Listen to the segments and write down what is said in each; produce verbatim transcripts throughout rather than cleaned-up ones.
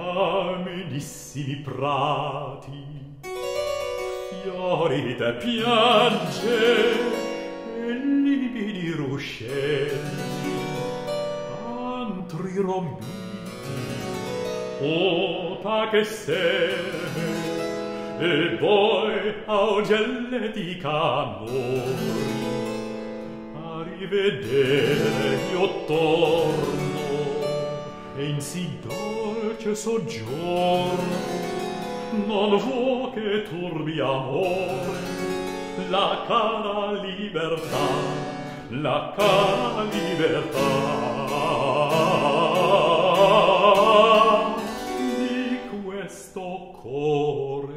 amenissimi prati, fiorite piagge e lividi ruscelli, antri rombiti, opache seme, e poi augelletti canori. A rivedere io torno, e in sì dolce soggiorno non vo che turbi amore la cara libertà, la cara libertà di questo core.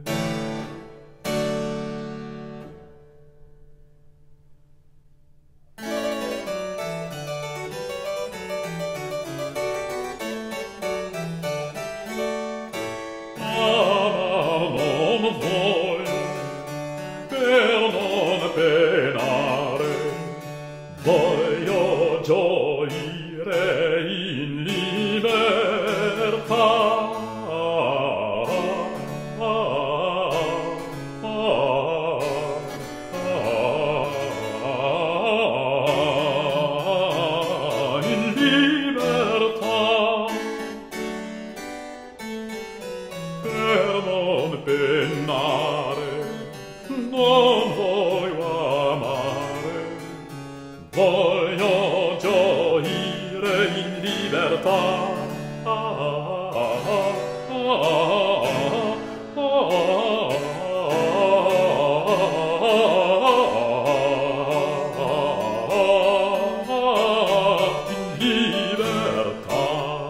Voglio gioire in libertà. In libertà. Per non pennare, non voglio amare. Voglio gioire in libertà. In libertà.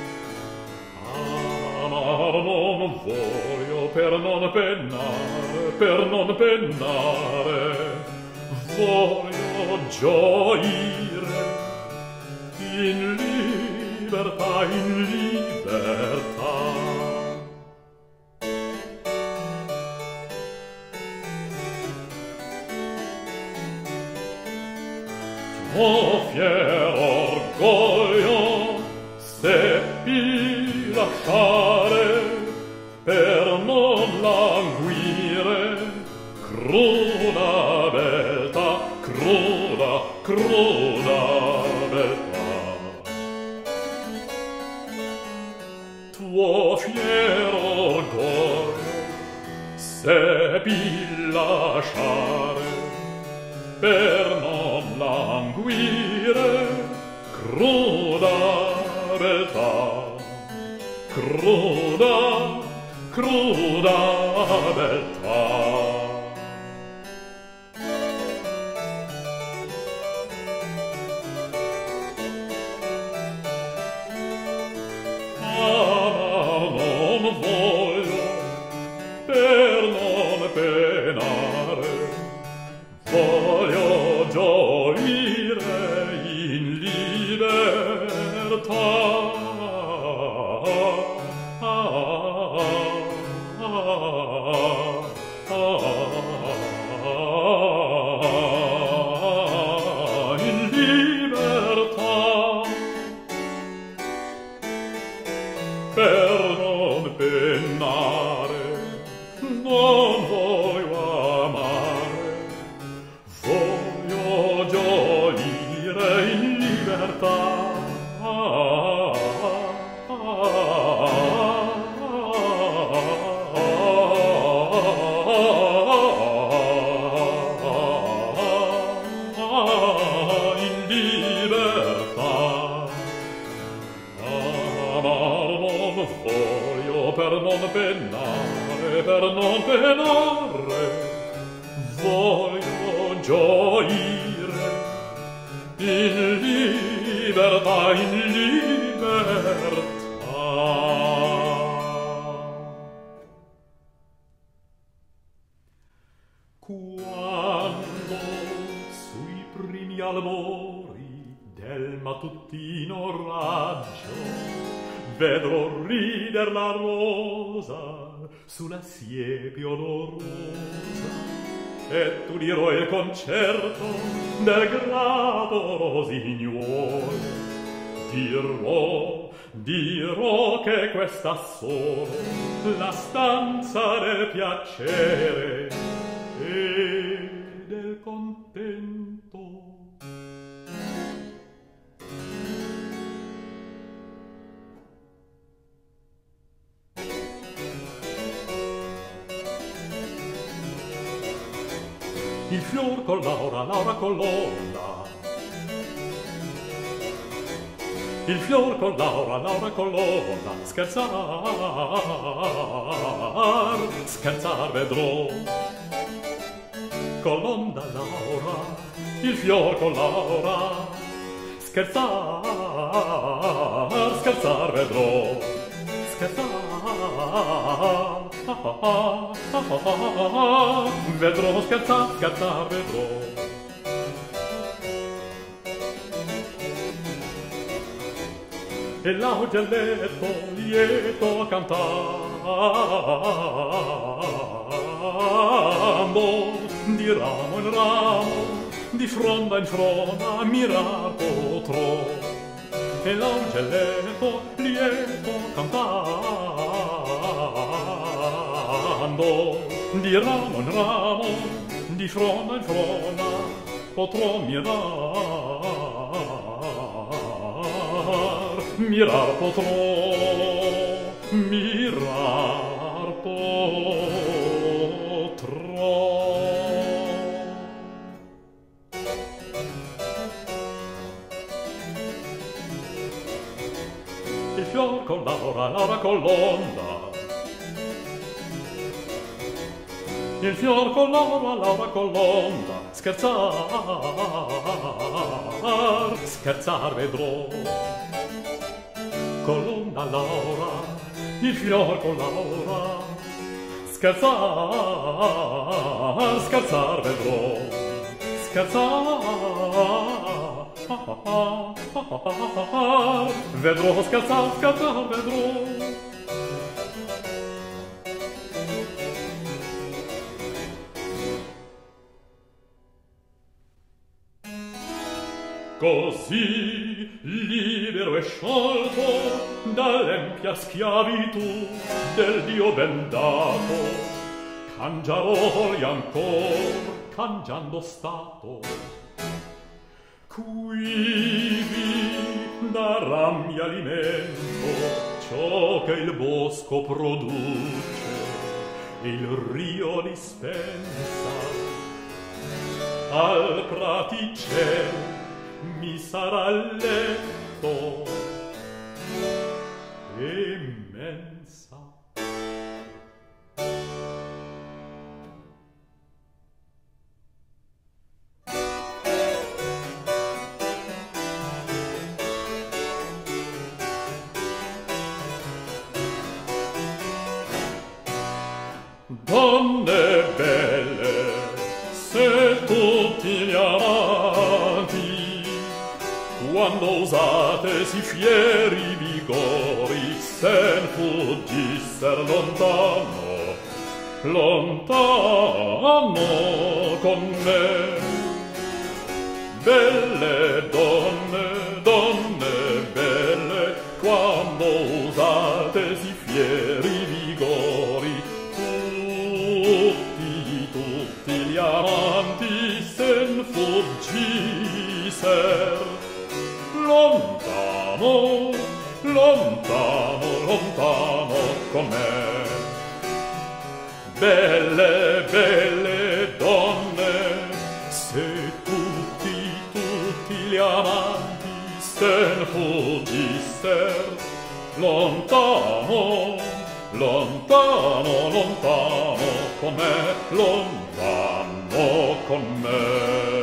Amar non voglio per non pennare, per non pennare. Voglio gioire in libertà, in libertà. Tuo fier orgoglio seppi lasciare per non languire cruda beltà, cruda, cruda beltà. Tuo fier orgoglio seppi lasciare per non languire cruda beltà, cruda, cruda beltà. Non voglio per non penare, voglio gioire in libertà. In libertà. Per non pennare, non voglio amare, voglio gioire in libertà. In libertà. Amar non voglio per non pennare, per non pennare. Voglio gioire in libertà, in libertà. Quando sui primi albori del mattutino raggio vedrò rider la rosa sulla siepe odorosa, e tu dirò il concerto del grato rosignuolo, dirò dirò che questa solo la stanza del piacere e del contento. Il fior con Laura, Laura con l'onda. Il fior con Laura, Laura con l'onda. Scherzar, scherzar vedrò. Con l'onda Laura, il fior con Laura. Scherzar, scherzar vedrò. Scherzar, vedrò, scherzar, scherzar vedrò. E l'augelletto lieto cantando, di ramo in ramo, di fronda in fronda, mirar potrò. E l'augelletto lieto cantando, di ramo in ramo, di fronda in fronda, potrò mirar, mirar potrò, mirar potrò. Il fior con Laura, Laura con l'onda. Il fior con Laura, Laura con l'onda. Scherzar, scherzar vedrò. Con l'onda Laura, il fior con Laura. Scherzar, scherzar vedrò. Scherzar, vedrò, scherzar, scherzar vedrò. Così libero e sciolto dall'empia schiavitù del Dio bendato, cangiaroli ancor, cangiando stato. Quivi darammi alimento ciò che il bosco produce, il rio dispensa al praticel mi sarà letto e mensa. Donne belle, se tutti gli amanti, quando usate si fieri vigori, sen fuggisser lontano, lontano con me. Belle donne, donne belle, quando usate si fieri vigori, tutti, tutti gli amanti sen fuggisser lontano, lontano, lontano con me. Belle, belle donne, se tutti, tutti gli amanti sen fuggisser lontano, lontano, lontano con me, lontano con me.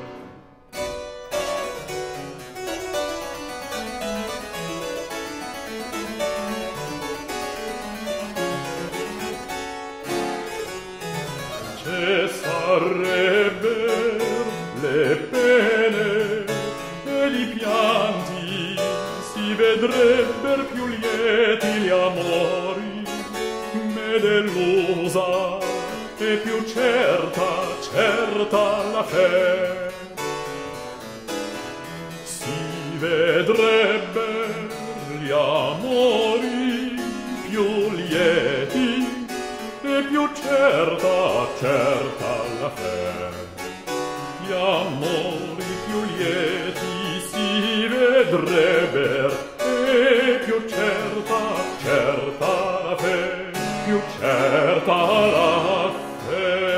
Cessarebbero le pene e i pianti, si vedrebber più lieti gli amori, me delusa e più certa, certa la fe. Si vedrebber gli gli amori più lieti e più certa, certa la fe. Gli amori più lieti si vedrebber e più certa, certa la fe, più certa la fe.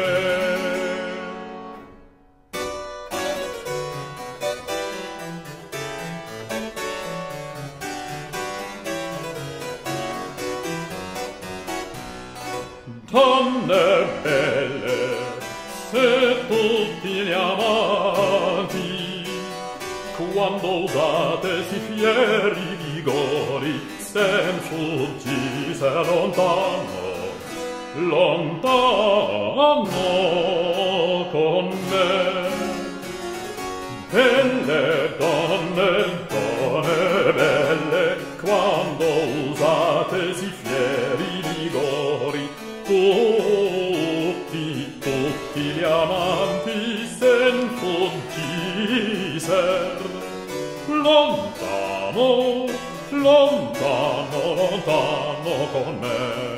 Donne belle, se tutti gli amanti, quando usate si fieri vigori, sen fuggise lontano, lontano con me. Belle donne, donne belle, quando usate si fieri vigori, tutti, tutti gli amanti sen fuggiser. Lontano, lontano, lontano con me.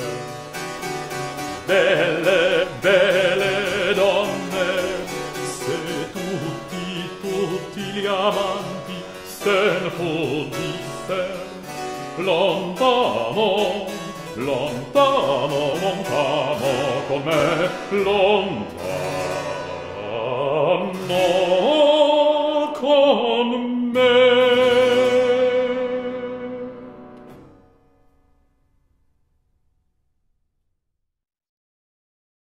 Belle, belle donne, se tutti, tutti gli amanti sen fuggiser. Lontano, lontano, lontano con me, lontano.